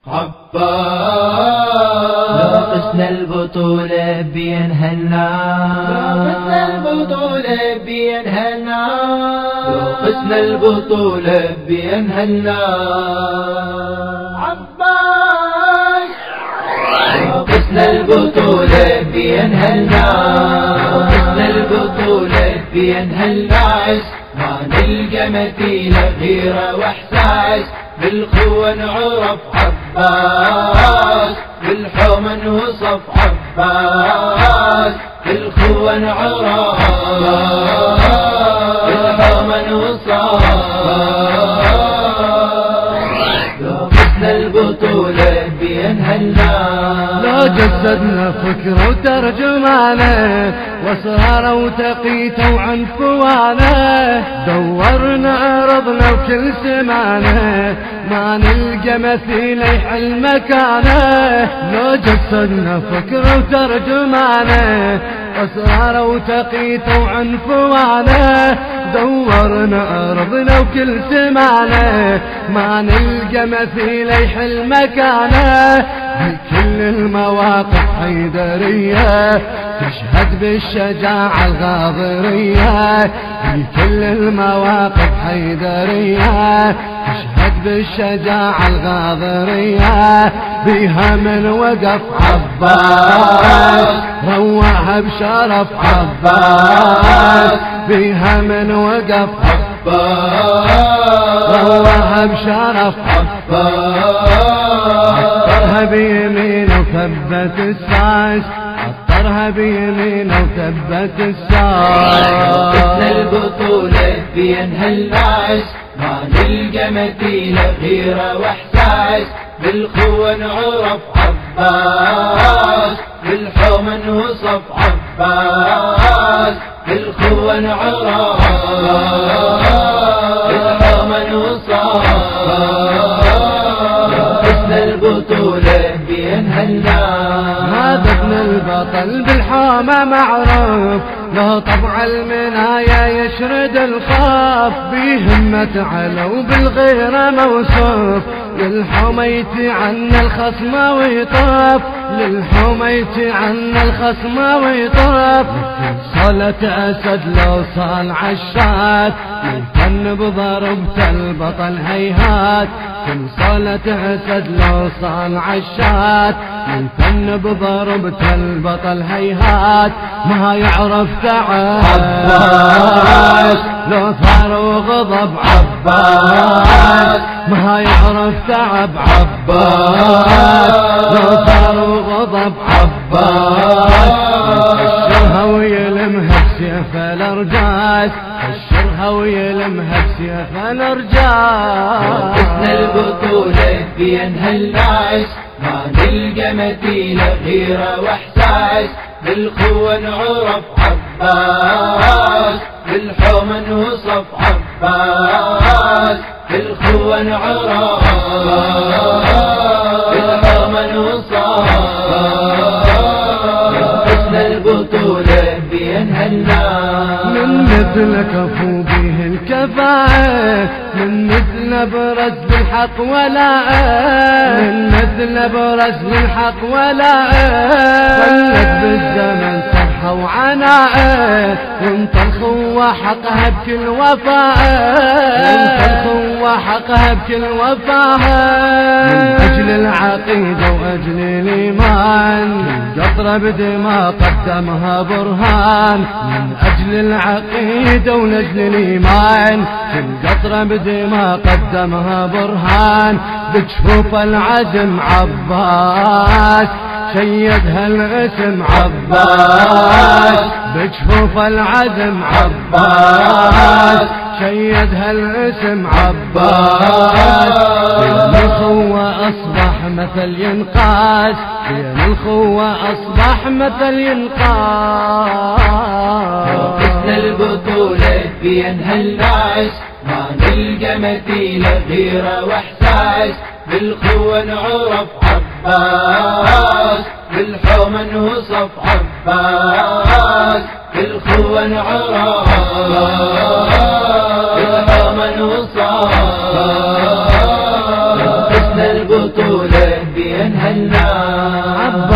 عباس لو قسنا البطولة بينها النار، لو قسنا البطولة بينها النار، لو قسنا البطولة بينها النار. عباس لو قسنا البطولة بينها النار، لو قسنا البطولة بينها الناس، ما نلقى مثيل غيرة واحساس، بالخوة نعرف عباس، بالحومة نوصف عباس، بالخوة نعرف، بالحومة نوصف. لو قسنا البطولة بينها الناس، لو جسدنا فكرة وترجمانه، واسراره وتقيته وعنفوانه، دورنا ارضنا وكل سمانه، ما نلقى مثيل يحل مكانه. لو جسدنا فكرة وترجمانه، واسراره وتقيته وعنفوانه، دورنا ارضنا وكل سمانه، ما نلقى مثيل يحل مكانه. بكل المواقف حيدرية تشهد بالشجاعة الغاضرية، بكل المواقف حيدرية تشهد بالشجاعة الغاضرية. بيها من وقف عباس روعها بشرف عباس، بيها من وقف عباس روعها بشرف عباس. عطرها بيمينه وثبت الساس، عطرها بيمينه وثبت الساس. قسنا البطولة بينها الناس، ما نلقى مثيل غيرة واحساس، بالخوة نعرف عباس، بالحومة نوصف عباس، بالخوة نعرف، بالحومة نوصف. قسنا البطولة بينها الناس، هذا ابن البطل بالحومة معروف، له طبع المنايا يشرد الخاف، بهمة علو بالغيرة موصوف، للحميت عنا الخصم ويطاف، للحميت عنا الخصم ويطاف. صلة أسد لو صال عشات، يمكن بضربة البطل هيهات. كل صلة أسد لو صال عشات، يمكن بضربة البطل هيهات. ما يعرف تعب عباس لو ثار وغضب عباس، ما يعرف تعب عباس لو ثار وغضب عباس. الشرها ويلمها بسيف الارجاس، الشرها ويلمها بسيف الارجاس. قسنا البطولة بينها الناس، ما نلقى مثيل غيرة واحساس، بالخوة نعرف عباس، بالحومة نوصف عباس، بالخوة نعرف، بالحومة نوصف. قسنا البطولة بينها الناس، من مثلك افو به الكفاءة، من مثل برز بالحق ولاء، من مثل برز بالحق ولاء. ظلت بالزمن صرحة وعناء، وانت الخوة حقها بكل وفاء، وانت الخوة حقها بكل وفاء. من اجل العقيدة واجل الايمان، قطرة بدماء قدمها برهان، من اجل العقيدة ولاجل الايمان، كل قطرة بدماء قدمها برهان. بجفوف العزم عباس شيدها الاسم عباس، بجفوف العزم عباس شيدها الاسم عباس. بين الخوة اصبح مثل ينقاس، بين الخوة اصبح مثل ينقاس. قسنا البطولة بينها الناس، ما نلقى مثيل غيرة واحساس، بالخوة نعرف عباس، بالحومة نوصف عباس، بالخوة نعرف، بالحومة نوصف. قسنا البطولة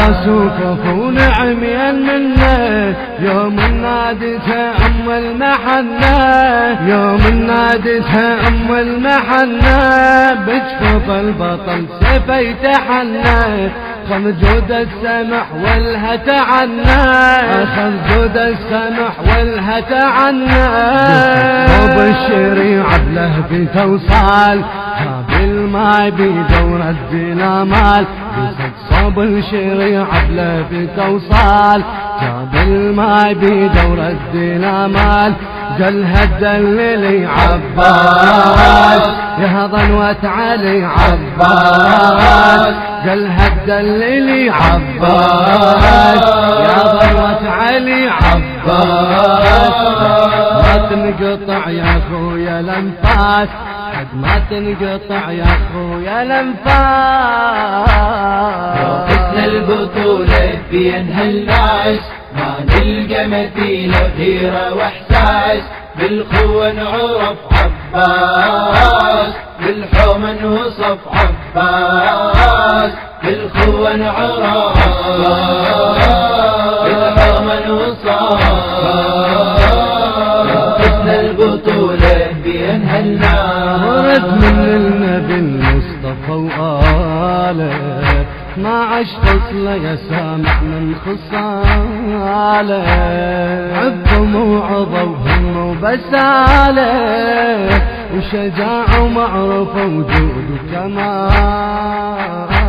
عباس وكفون عميان منه يوم نادتها أم المحنة يوم نادتها أم المحنة بجفط البطل سيفه يتحنى خذ جود السمح والها تعنى خذ جود السمح والها تعنى صوب الشريعة بلهب توصال جاب الماء بدور الدينامال صوب الشريعة بلهب توصال جاب الماء بدور الدينامال قالها الدليلي عباس يا ظنوة علي عباس قالها الدليلي عباس يا ظنوة علي عباس ما تنقطع يا خويا الانفاس حد ما تنقطع يا خويا الانفاس وقتنا البطولة بينها الناس ما نلقى مثيل غيرة واحساس بالقوة نعرف عباس بالحوم نوصف عباس بالقوة نعرف بالحوم نوصف وقتنا البطولة بينها الناس ورد من النبي المصطفى وآله ما عش خصله يا سامع من خصاله عظم وعظه وهم وبساله وشجاعه ومعرفه وجود وكماله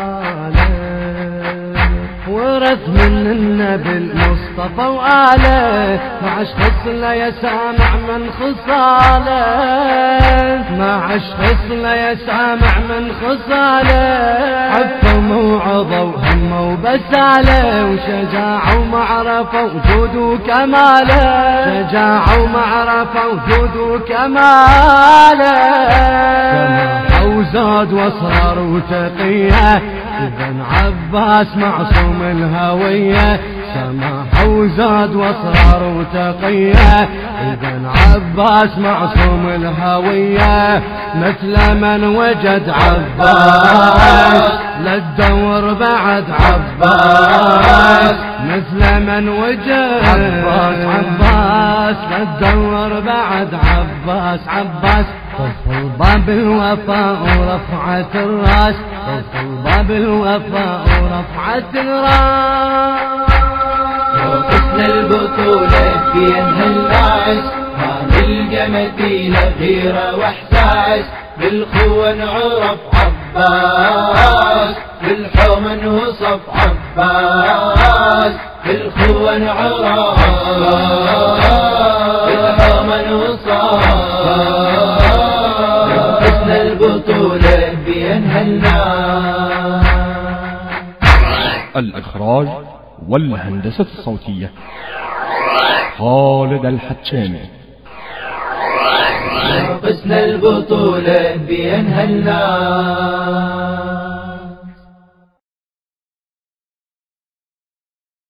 ورث من النبي المصطفى وآله ما عش خصله يا سامع من خصاله ما عش خصله يا سامع من خصاله عفه وعظه وهمه وبساله وشجاعه ومعرفه وجود وكماله شجاعه ومعرفه وجود وكماله سماحه وزاد واصرار وتقيه ابن عباس معصوم الهوية سماحه وزاد واصرار وتقيه ابن عباس معصوم الهوية مثل من وجد عباس لا تدور بعد عباس مثل من وجد عباس لا تدور بعد عباس طفل باب الوفاء ورفعة الراس طفل باب الوفاء ورفعة الراس وقتنا البطولة بينها الناس ما نلقى مثيل غيرة واحساس بالقوة نعرف عباس بالحوم نوصف عباس بالقوة نعرف بالحوم نوصف البطولة بينها الناس. الإخراج والهندسة الصوتية خالد الحتشامي. قسنا البطولة بينها الناس.